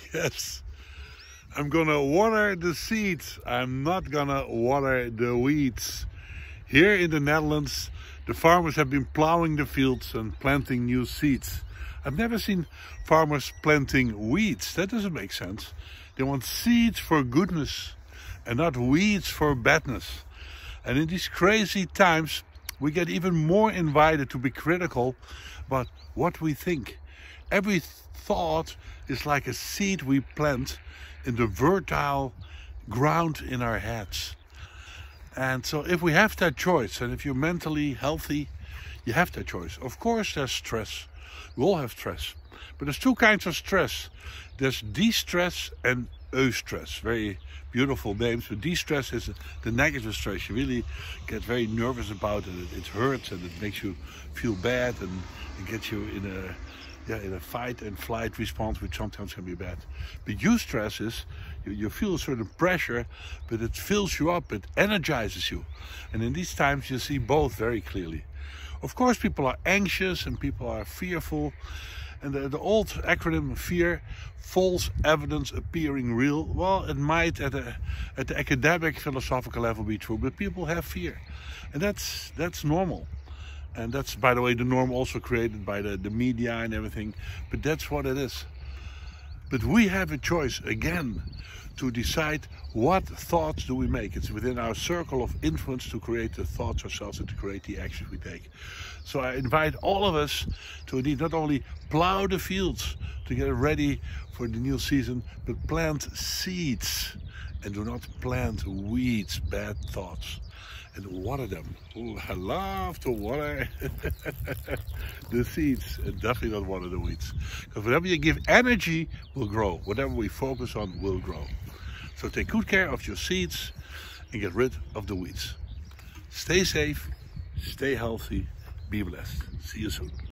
Yes, I'm gonna water the seeds. I'm not gonna water the weeds. Here in the Netherlands, the farmers have been plowing the fields and planting new seeds. I've never seen farmers planting weeds. That doesn't make sense. They want seeds for goodness and not weeds for badness. And in these crazy times, we get even more invited to be critical about what we think. Every thought is like a seed we plant in the fertile ground in our heads. And so if we have that choice, and if you're mentally healthy, you have that choice. Of course there's stress. We all have stress. But there's two kinds of stress. There's de-stress and eustress. Very beautiful names. But de-stress is the negative stress. You really get very nervous about it. It hurts and it makes you feel bad, and it gets you in a fight and flight response, which sometimes can be bad. But eustress is you feel a certain pressure, but it fills you up, it energizes you. And in these times you see both very clearly. Of course, people are anxious and people are fearful. And the old acronym FEAR, false evidence appearing real. Well, it might at the academic philosophical level be true, but people have fear. And that's normal. And that's, by the way, the norm also created by the media and everything. But that's what it is. But we have a choice, again, to decide what thoughts do we make. It's within our circle of influence to create the thoughts ourselves and to create the actions we take. So I invite all of us to indeed not only plow the fields to get ready for the new season, but plant seeds. And do not plant weeds, bad thoughts. And water them. Ooh, I love to water the seeds, and definitely not water the weeds. Because whatever you give energy will grow. Whatever we focus on will grow. So take good care of your seeds and get rid of the weeds. Stay safe, stay healthy, be blessed. See you soon.